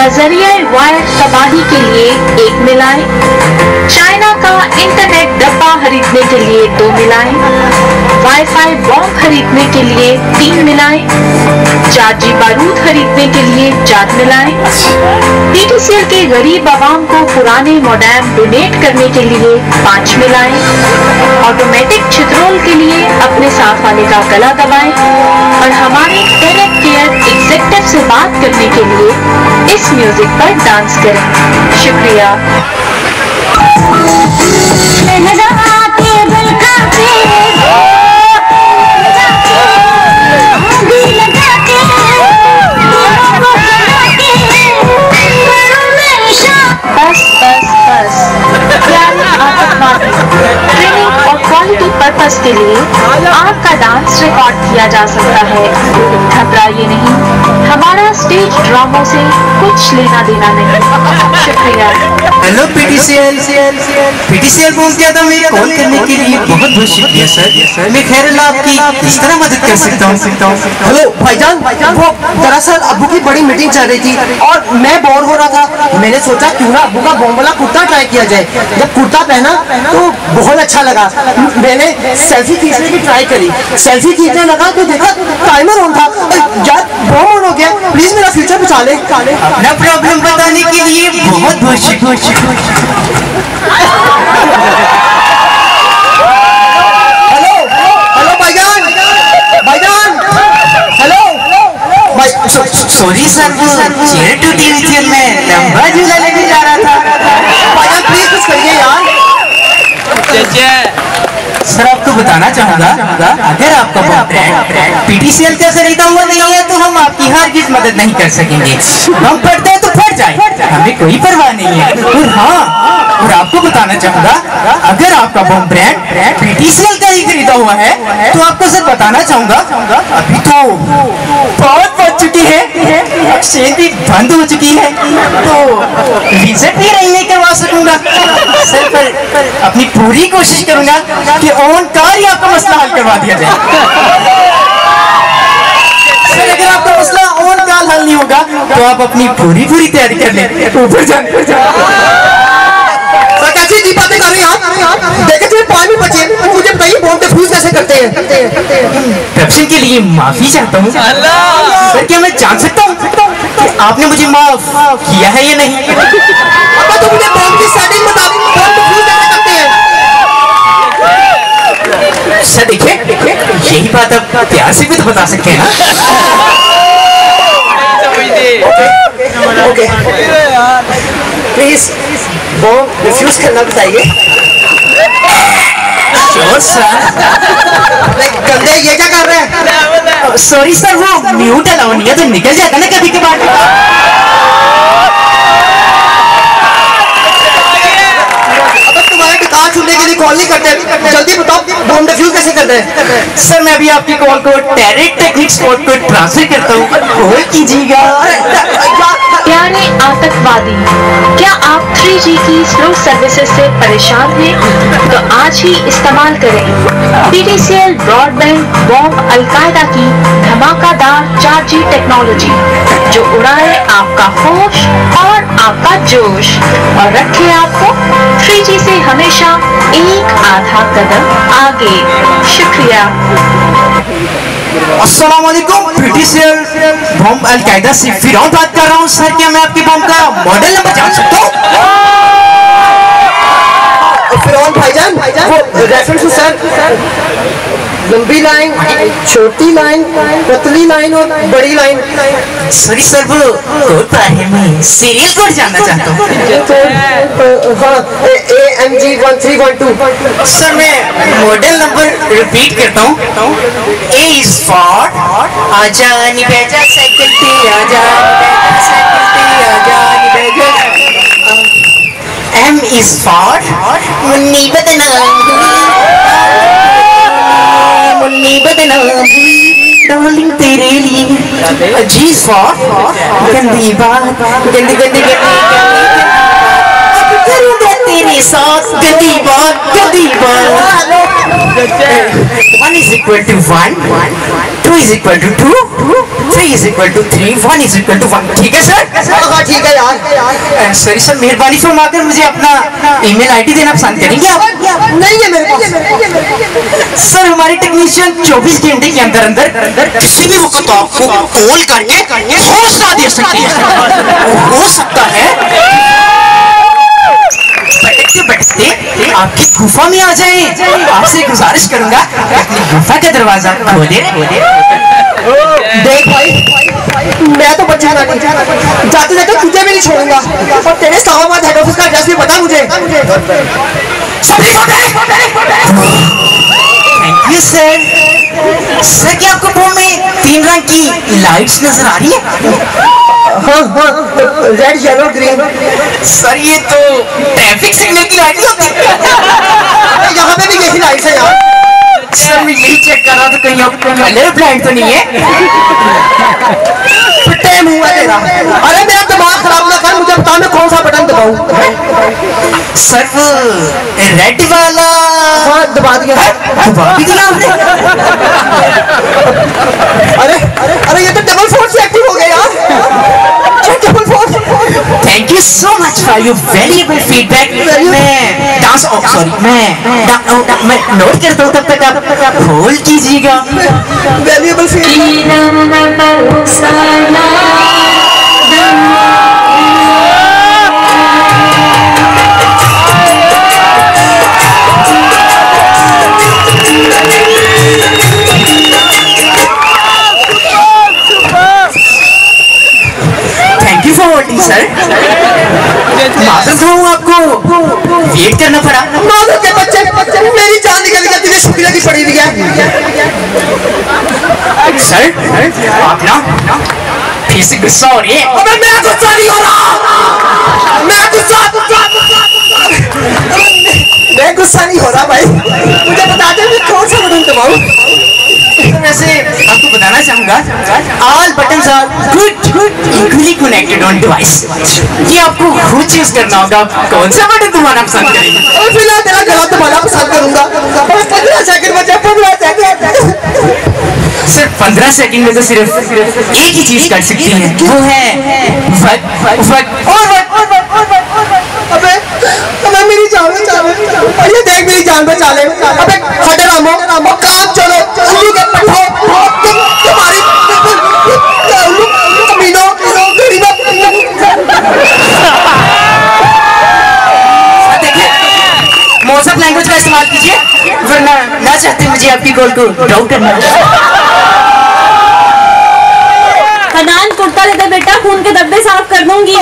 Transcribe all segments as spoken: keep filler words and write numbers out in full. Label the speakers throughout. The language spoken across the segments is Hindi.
Speaker 1: नजरिया वायर तबाही के लिए एक मिलाएं, चाइना का इंटरनेट डब्बा खरीदने के लिए दो मिलाएं, वाईफाई बॉम्ब खरीदने के लिए तीन मिलाएं, चार जी बारूद खरीदने के लिए चार मिलाएं, पीटीसीएल के गरीब आवाम को पुराने मोडेम डोनेट करने के लिए पाँच मिलाएं, ऑटोमेटिक छिद्रोल के लिए अपने साथ वाले का गला दबाएं और हमारे कनेक्ट केयर एग्जीक्यूटिव से बात करने के लिए इस म्यूजिक पर डांस करें। शुक्रिया। बस बस बस प्यारे आतंकवादी, ट्रेनिंग और क्वालिटी पर्पस के लिए आपका डांस रिकॉर्ड किया जा सकता है। घबराइए नहीं, हमारा स्टेज ड्रामों से कुछ लेना देना नहीं। शुक्रिया।
Speaker 2: हेलो पीटीसीएल, पीटीसीएल फोन किया था मेरे कॉल करने के लिए, बहुत बहुत शुक्रिया सर। मैं खैर आपकी किस तरह मदद कर सकता हूँ?
Speaker 3: हेलो भाईजान, वो दरअसल अब्बू की बड़ी मीटिंग चल रही थी और मैं बोर हो रहा था। मैंने सोचा क्यों ना अब्बू का बॉम्ब वाला कुर्ता ट्राई किया जाए। जब कुर्ता पहना तो बहुत अच्छा लगा। मैंने सेल्फी खींचने की ट्राई करी, सेल्फी खींचने लगा तो देखा टाइमर ऑन था। यार बॉम्ब ऑन हो गया, प्लीज मेरा फ्यूचर बचा ले।
Speaker 2: अपना प्रॉब्लम बताने के लिए बहुत बहुत शुक्रिया।
Speaker 3: हेलो हेलो भाईजान, भाईजान हेलो।
Speaker 2: सॉरी सर, वो चेयर टूटी हुई थी, मैं लंबा झूला लेके जा रहा था।
Speaker 3: भाईजान प्लीज कुछ करिए यार।
Speaker 2: सर आपको बताना चाहूंगा, अगर आपका बॉम्ब पीटीसीएल का खरीदा हुआ नहीं है तो हम आपकी हर चीज मदद नहीं कर सकेंगे। हम फटते हैं तो फट जाए, हमें कोई परवाह नहीं है। और हाँ, और आपको बताना चाहूंगा, अगर आपका बॉम्ब ब्रांड पीटीसीएल का ही खरीदा हुआ है तो आपको सर बताना चाहूंगा, अभी तो बहुत बच चुकी है, एक्सचेंज भी बंद हो चुकी है, तो रीसेट भी नहीं, नहीं करवा सकूंगा सर। पर अपनी पूरी कोशिश करूंगा कि ऑन कार ही आपका मसला हल करवा दिया जाए। सर अगर आपका मसला ऑन कार हल नहीं होगा तो आप अपनी पूरी पूरी तैयारी कर लें, ऊपर जाने।
Speaker 3: सर कैसी जी बातें कर रहे हैं आप? देखे थे पानी बचे, मुझे बताइए बॉम्ब डिफ्यूज कैसे करते हैं?
Speaker 2: करप्शन के लिए माफी चाहता हूँ सर। क्या मैं जान सकता हूँ कि आपने मुझे माफ किया है या नहीं?
Speaker 3: अब तो मुझे बॉम्ब की सेटिंग बता दी, बॉम्ब डिफ्यूज कैसे करते हैं?
Speaker 2: सर देखिए, यही बात आप प्यार से भी तो बता सकते हैं ना।
Speaker 3: ओके प्लीज बॉम्ब डिफ्यूज करना बताइए।
Speaker 2: Sure sir.
Speaker 3: गंदे ये क्या कर रहे हैं?
Speaker 2: सॉरी सर, वो म्यूट अलाउ नहीं है तो निकल जाता ना कभी कभार।
Speaker 3: चुनने के लिए कॉल नहीं करते, जल्दी बताओ बॉम्ब डिफ्यूज कैसे करते हैं?
Speaker 2: सर मैं अभी आपकी कॉल को डायरेक्ट टेक्निक स्पॉट को ट्रांसफर करता हूँ, कॉल कीजिएगा।
Speaker 1: प्यारे आतंकवादी, क्या आप थ्री जी की स्लो सर्विसेज से परेशान हैं? तो आज ही इस्तेमाल करें पीटीसीएल ब्रॉडबैंड बॉम्ब अलकायदा की धमाकादार चार जी टेक्नोलॉजी, जो उड़ाए आपका होश और आपका जोश और रखे आपको थ्री जी से हमेशा एक आधा कदम आगे। शुक्रिया।
Speaker 2: अस्सलाम वालेकुम, पीटीसीएल बॉम्ब अलकायदा से फिरौन बात कर रहा हूँ सर। क्या मैं आपके बॉम्ब का मॉडल नंबर जान सकता हूँ?
Speaker 3: फिरौन भाईजान, वो रेफरेंस सर, लंबी लाइन, छोटी लाइन, पतली लाइन और बड़ी लाइन।
Speaker 2: सॉरी सर, वो कोड है, मैं सीरियल कोड जानना चाहता हूँ।
Speaker 3: हाँ, A M G one three one two.
Speaker 2: Sir मैं मॉडल नंबर रिपीट करता हूँ। ए इज फॉर आजा नी बेजा साइकिल पे, आजा साइकिल पे, आजा नी बेजा। एम इज फॉर मुन्नी बदनाम, मुन्नी बदनाम डार्लिंग तेरे लिए। जी इज फॉर गंदी बात, गंदी गंदी गंदी करूँगा तेरे साथ गंदी बात, गंदी बात। One is equal to one, two is equal to two, three is equal to three, one is equal to one. ठीक है सर?
Speaker 3: हाँ ठीक है यार।
Speaker 2: सॉरी सर, मेहरबानी फरमाकर मुझे अपना ईमेल आईडी देना पसंद करेंगे आप?
Speaker 3: नहीं है मेरे पास।
Speaker 2: सर हमारे टेक्नीशियन चौबीस घंटे के अंदर अंदर किसी भी वक्त आपको कॉल करके हौसला दे सकते हैं। हो सकता है भटकते भटकते आपकी गुफा में आ जाए। आपसे गुजारिश करूंगा अपनी गुफा का दरवाजा खोले।
Speaker 3: देख भाई, मैं तो बचूंगा नहीं, जाते जाते तुझे भी नहीं छोड़ूंगा। और तेरे इस्लामाबाद हेड ऑफिस का एड्रेस भी बता मुझे।
Speaker 2: Thank you sir. सर क्या आपको बॉम्ब में तीन रंग की लाइट्स नजर आ रही है?
Speaker 3: हाँ हाँ, रेड येलो ग्रीन।
Speaker 2: सर ये तो ट्रैफिक सिग्नल की लाइट होती है।
Speaker 3: यहाँ पे भी यही लाइट्स है यार।
Speaker 2: सर मैं यही चेक कर रहा था कहीं आप कलर ब्लाइंड तो नहीं है?
Speaker 3: टाइम हुआ तेरा। अरे मेरा दिमाग खराब ना कर, मुझे बता मैं कौन सा बटन दबाऊं?
Speaker 2: सर वो रेड वाला।
Speaker 3: हाँ दबा दिया।
Speaker 2: दबा भी दिया आपने?
Speaker 3: अरे अरे ये तो डबल फोर्स से एक्टिव हो गया यार। Double force.
Speaker 2: Thank you so much for your valuable feedback. मैं डांस सॉरी मैं डा, डा, मैं नोट करता हूँ, तब तक आप होल्ड कीजिएगा।
Speaker 3: Valuable
Speaker 2: thank you for holding sir. माजूद हूँ आपको वेट करना पड़ा।
Speaker 3: मानो के बच्चे, मेरी जान निकल गई, तुझे शुक्रिया की पड़ी हुई है।
Speaker 2: सर आप ना फिर से गुस्सा हो रही है।
Speaker 3: अबे मैं गुस्सा नहीं हो रहा, मैं गुस्सा मैं गुस्सा नहीं हो रहा भाई। मुझे बता दे मैं कौन सा बटन दबाऊं?
Speaker 2: वैसे आपको बताना चाहूंगा all buttons are good equally connected on device. ये आपको खुद चूज करना होगा कौन सा बटन दबाना पसंद करेंगे।
Speaker 3: और फिलहाल तेरा गला दबाना पसंद करूंगा। बस पंद्रह सेकंड बचे, पंद्रह सेकंड।
Speaker 2: सिर्फ पंद्रह सेकंड में तो सिर्फ एक ही चीज कर सकती है, वो है वक्त वक्त और वक्त।
Speaker 3: अबे अबे मेरी जान बचा ले, ये देख मेरी जान बचा ले। अबे हटे रामो, रामो काम चलो। उल्लू के पट्टे तुम्हारी उल्लू कमीनों गरीबों।
Speaker 2: देखिए मौसम लैंग्वेज का इस्तेमाल कीजिए, वरना ना चाहते मुझे आपकी कॉल को ड्रॉप करना।
Speaker 4: हनान कुर्ता दे दे बेटा, खून के धब्बे साफ कर दूंगी।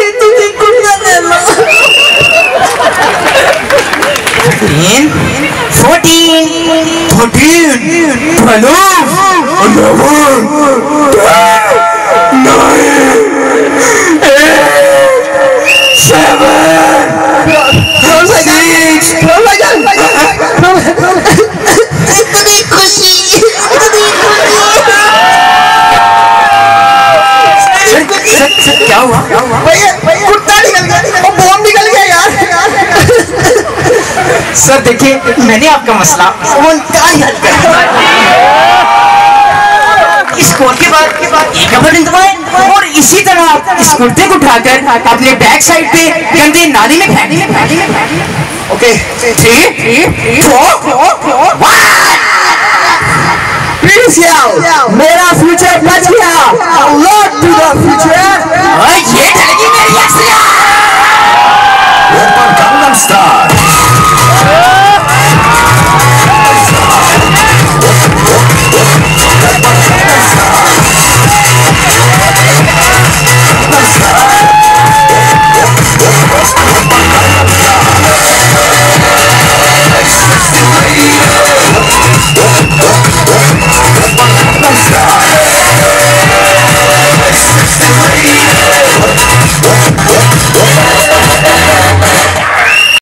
Speaker 2: Thirteen, fourteen, thirteen, twelve, eleven, ten, nine, eight, seven, six.
Speaker 3: इतनी खुशी,
Speaker 2: सर सर क्या हुआ?
Speaker 3: भैया कुत्ता निकल गया और बॉम्ब निकल गया यार।
Speaker 2: सर देखिए मैंने आपका मसला वो इंतहाई हल कर दिया। इस कॉल के बाद के बाद एक बटन दबाएं और इसी तरह आप इस कुर्ते को उठाकर अपने बैक साइड पे गंदे नाली में फेंक। Okay three four one.
Speaker 3: मेरा फ्यूचर बच